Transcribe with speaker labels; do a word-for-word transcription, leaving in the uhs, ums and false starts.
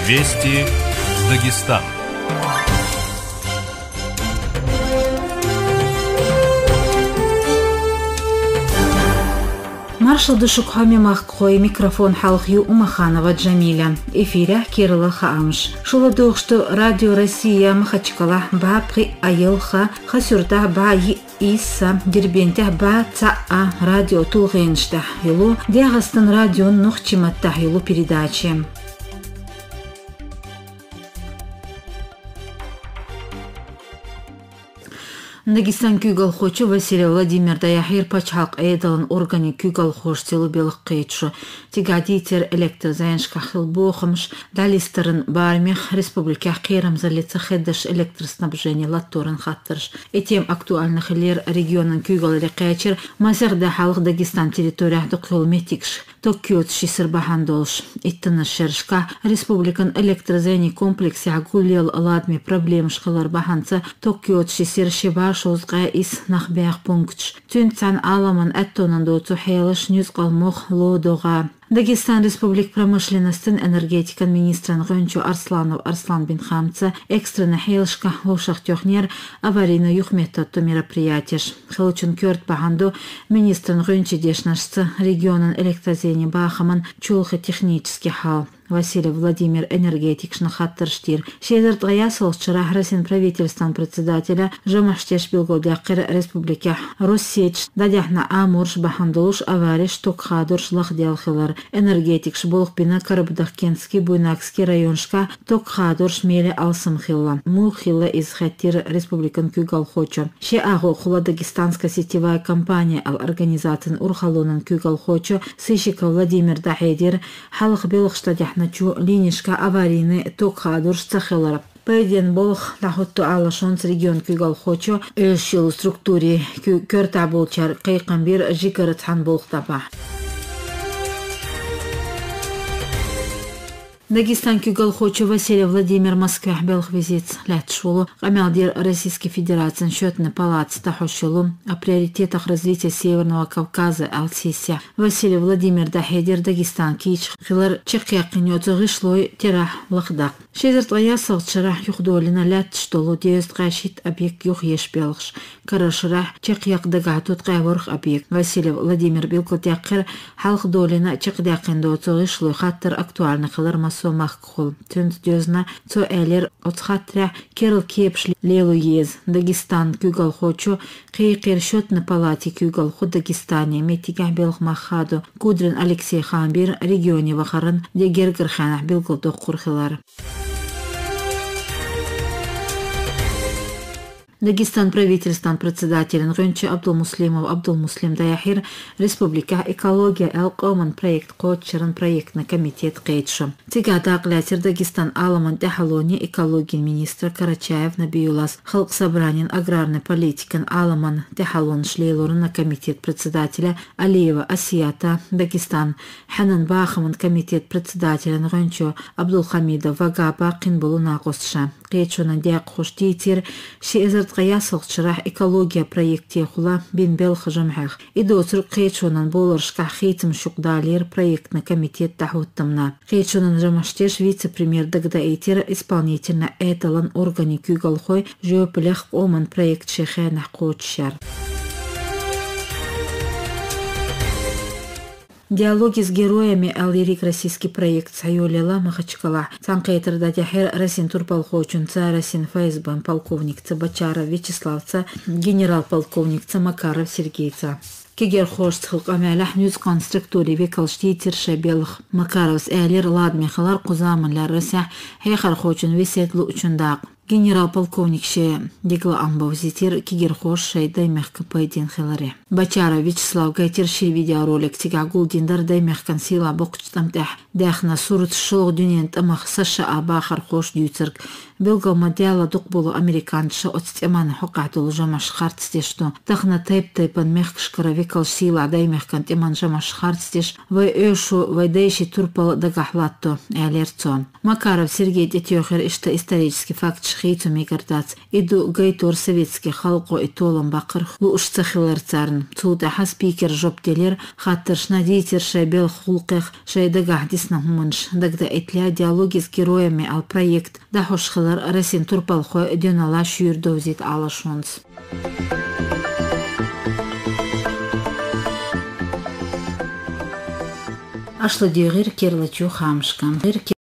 Speaker 1: Вести Дагестан.
Speaker 2: Маршал Душукхами Махкхой, микрофон Халхью Умаханова Джамиля. Эфире Кирилла Хаамш. Шуладух, что Радио Россия Махачкала Бабхи Айылха Хасюрта Баи Иса Дербентах Ба Цаа Радио Тулгенштах Юлу Дягастан Радио Нухчиматтах Юлу передачи. Дагестан күйгалхочу Василий Владимир Даяхир пачхалк эйдалан органи күйгалхош силу белых кейтшу. Тигадитер электрозаяншка хилбохамш далистерын бармех республика кирам залица хеддаш электроснабжение латторын хаттырш. Этем актуальных лер регионын күйгал рекачер мазерда халык Дагестан территорияхды кылметикш. Токиот шисыр бахандолш. Иттына шершка республикан электрозаяний комплексе агулел ладми проблем шкалар баханца Токиот шисыр шибаш шозга из нахбях пунктш. Тюнцан аламан эттонан доцу хейлыш нюзгал мох лодога. Дагестан Республик промышленностен энергетикан министран Гончу Арсланов Арслан Бинхамца экстренно хейлшка лошах тёхнер аварийно юхметтатто мероприятиеш. Хелчун кёрт баханду министран Гончу дешнашца регионан электрозени бахаман чулхы технический хал. Василий Владимир энергетик шнахаттырштир. Шедерт гаясыл чарахрасин правительством председателя Жамаштеш Белгодякыр республика Россетч дадяхна Амурш бахандулуш авариш токхадурш лахдялхылар. Энергетик шболх бина Карабдахкенский Буйнакский районшка токхадурш меле алсымхилла. Мулхилла из хаттир республикан күйгалхочу. Ше агу хула дагестанская сетевая компания ал организатын урхалонан күйгалхочу сыщика Владимир Дахедир халых белых начу линишка аварийный токхадурш цахелар. Пойден болох лахотту алашонс регион күйгалхочу элшил структуре кёрта болчар кайкамбир жикарытхан болхтапа. Дагестан күйгалхочу Василий Владимир Москва белых визит лятшулу Камалдир Российской Федерации счетной палаты тахошулу о приоритетах развития Северного Кавказа Алтисия. Василий Владимир Дахедир Дагестан кич хилар чекякинё зышлой терах лахдак. Шезерт гаясыл чарах юхдолина лятштолу дест гашит объект юх ешбелгш. Карашрах чекяк дагатут гайворх объект. Василий Владимир Белкотякыр халк долина чекдякиндо зышлой хаттыр актуальный хилар Махкхол. Тюнт дёзна цо элер отхатра керл кепш лелу ез. Дагестан күйгалхочу кийкер счетной палате күйгалху Дагестане метигах белх махаду Кудрин Алексей Хамбир регионе вахарын дегергерханах белгодох курхилар. Дагестан правительством председателен Гончу Абдулмуслимов Абдулмуслим Даяхир Республика экология Элкоман проект Кочеран проектный комитет Кейтшу. Тигада Аглятер Дагестан Аламан Дахалони экология министра Карачаев Набиюлас Халк Собранин аграрной политикан Аламан Дахалон Шлейлорн на комитет председателя Алиева Асията Дагестан Ханан Бахаман комитет председателен Гончу Абдулхамидов Вагаба Кинбулу Нагосша. Кейтшу Надяк Хуштитир Шиезер Гаясыл чарах экология проекте хула бинбел хажамхах. Идосыр кечонан болыршка хейтим шукдалер проектный комитет тахуттамна. Кечонан Жамаштеш вице-премьер дагда эйтер исполнительно эталан органи күйгалхой жөпілех оман проект шехенах кочшар. Диалоги с героями Алирик российский проект Сайолила Махачкала. Санкейтер Дадяхер Расин Турпалхочунца Расин Фейсбан полковник Цабачара Вячеславца генерал-полковник Макаров Сергейца. Кигер хошцхылк амялах нюз конструктури векалштитер шабелх Макаровс элер ладмихалар кузаманлар рася хейхар хочун висетлу учундак. Генерал-полковник ше дегла амбавзитер кигер хош шейдай мягко пойден хиларе. Бачара Вячеслав гайтер ши видеоролик тигагул диндар дай мягкан сила бокчтам тах дахна сурут шолг дюнен тамах саша абахар хош дюцерк Белгалма диала дук болу американша отстеманы хокатулу жамаш хартстешту. Тахна тайп тайпан мехкшкара викал сила адай мехкан теман жамаш хартстеш. Вай öшу вайдейши турпал дагахлатто элерцо. Макаров Сергей Детёхер ишта исторический факт шхейцу мигартац. Иду гайтор советский халко и толом бакыр лу ушцахилар царн. Цуда хаспикер жоптелер хаттырш надитер шайбел хулкех шайдагах дисна хуманш. Дагда этля диалоги с героями ал проект. Да хошхилар расин турпал хо дюнала шюрдовзит алашонс. Ашлы дюгир керлачу хамшкам.